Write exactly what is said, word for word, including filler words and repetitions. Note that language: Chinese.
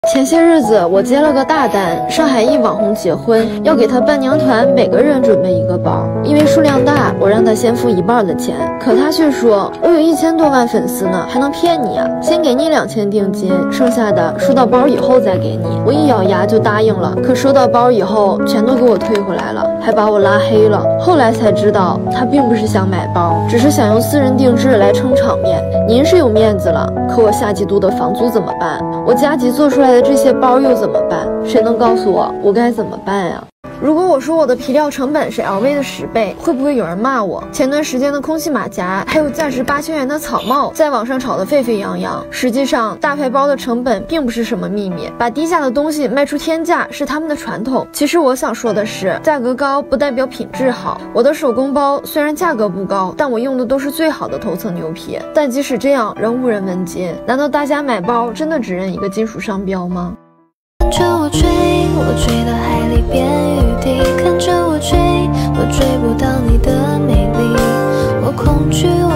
前些日子我接了个大单，上海一网红结婚，要给他伴娘团每个人准备一个包。因为数量大，我让他先付一半的钱，可他却说我有一千多万粉丝呢，还能骗你啊？先给你两千定金，剩下的收到包以后再给你。我一咬牙就答应了，可收到包以后全都给我退回来了，还把我拉黑了。后来才知道他并不是想买包，只是想用私人定制来撑场面。您是有面子了，可我下季度的房租怎么办？我加急做出来的这些包又怎么办？谁能告诉我我该怎么办呀？如果我说我的皮料成本是 L V 的十倍，会不会有人骂我？前段时间的空气马甲，还有价值八千元的草帽，在网上炒得沸沸扬扬。实际上，大牌包的成本并不是什么秘密，把低价的东西卖出天价是他们的传统。其实我想说的是，价格高不代表品质好。我的手工包虽然价格不高，但我用的都是最好的头层牛皮。但即使这样，仍无人问津。难道大家买包真的只认一个金属商标吗？ 看着我追，我追到海里变雨滴，看着我追，我追不到你的美丽，我恐惧。